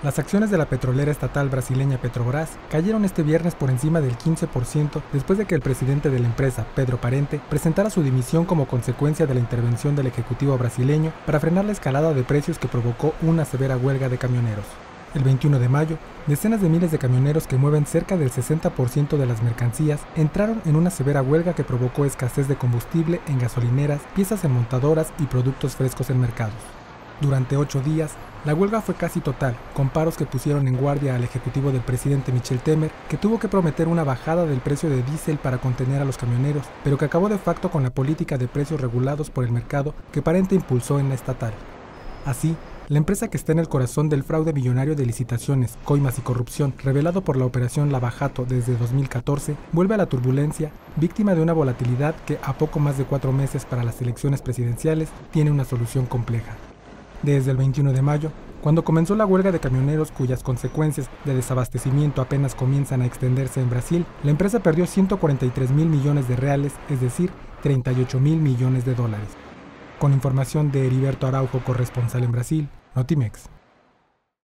Las acciones de la petrolera estatal brasileña Petrobras cayeron este viernes por encima del 15% después de que el presidente de la empresa, Pedro Parente, presentara su dimisión como consecuencia de la intervención del ejecutivo brasileño para frenar la escalada de precios que provocó una severa huelga de camioneros. El 21 de mayo, decenas de miles de camioneros que mueven cerca del 60% de las mercancías entraron en una severa huelga que provocó escasez de combustible en gasolineras, piezas en montadoras y productos frescos en mercados. Durante 8 días, la huelga fue casi total, con paros que pusieron en guardia al ejecutivo del presidente Michel Temer, que tuvo que prometer una bajada del precio de diésel para contener a los camioneros, pero que acabó de facto con la política de precios regulados por el mercado que Parente impulsó en la estatal. Así, la empresa que está en el corazón del fraude millonario de licitaciones, coimas y corrupción revelado por la operación Lava Jato desde 2014, vuelve a la turbulencia, víctima de una volatilidad que a poco más de 4 meses para las elecciones presidenciales tiene una solución compleja. Desde el 21 de mayo, cuando comenzó la huelga de camioneros cuyas consecuencias de desabastecimiento apenas comienzan a extenderse en Brasil, la empresa perdió 143.000 millones de reales, es decir, 38.000 millones de dólares. Con información de Heriberto Araujo, corresponsal en Brasil, Notimex.